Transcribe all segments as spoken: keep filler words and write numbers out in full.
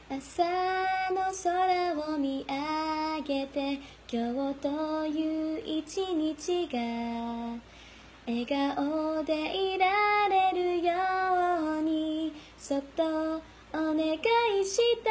朝の空を見上げて、今日という一日が笑顔でいられるように、そっとお願いした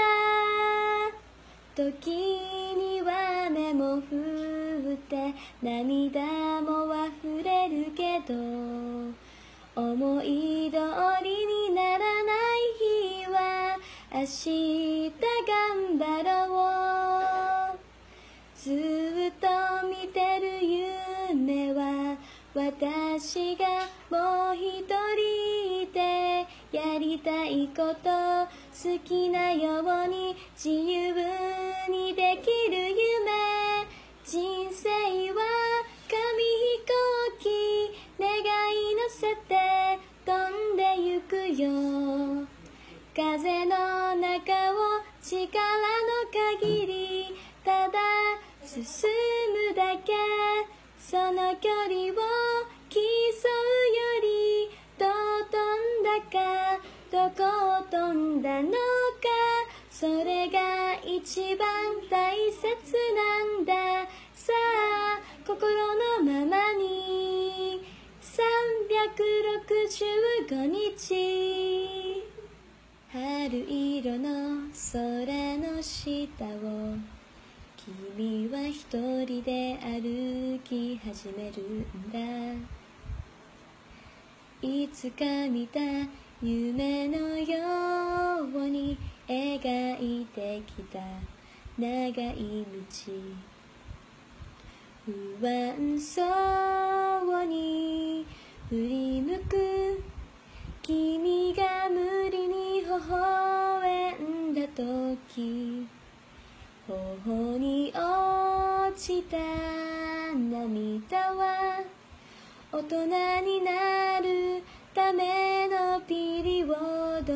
時には目も振って涙も溢れるけど、思い通りにならない日は明日頑張ろう。ずっと見てる夢は私がもう一人いて、やりたいこと好きなように自由にできる夢。人生は紙飛行機、願い乗せて飛んでゆくよ。風の中を力の限りただ進むだけ、その距離を競うより、どう飛んだかどこを飛んだのか、それが一番大切なんだ。さあ心のままにさんびゃくろくじゅうごにち、春色の空の下を君は一人で歩き始めるんだ。いつか見た夢のように描いてきた長い道、不安そうに振り向く君が無理に微笑んだ時、頬に落ちた涙は大人になるためのピリオド。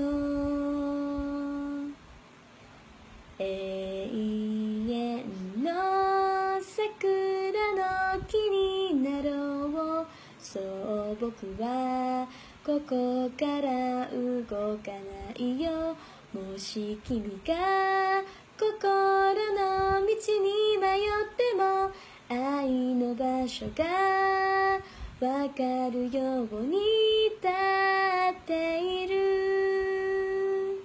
永遠の桜の木になろう。そう僕はここから動かないよ。もし君が心の道に迷っても愛の場所がわかるように立っている。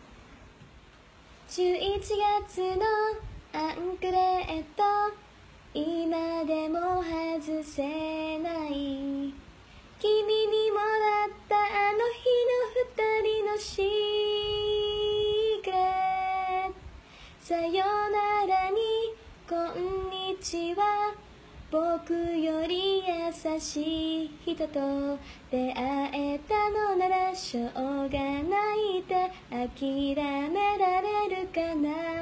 じゅういちがつのアンクレット、今でも外せない。君にもらったあの日の二人のシークレット。さよならにこんにちは、僕より優しい人と出会えたのならしょうがないって諦められるかな。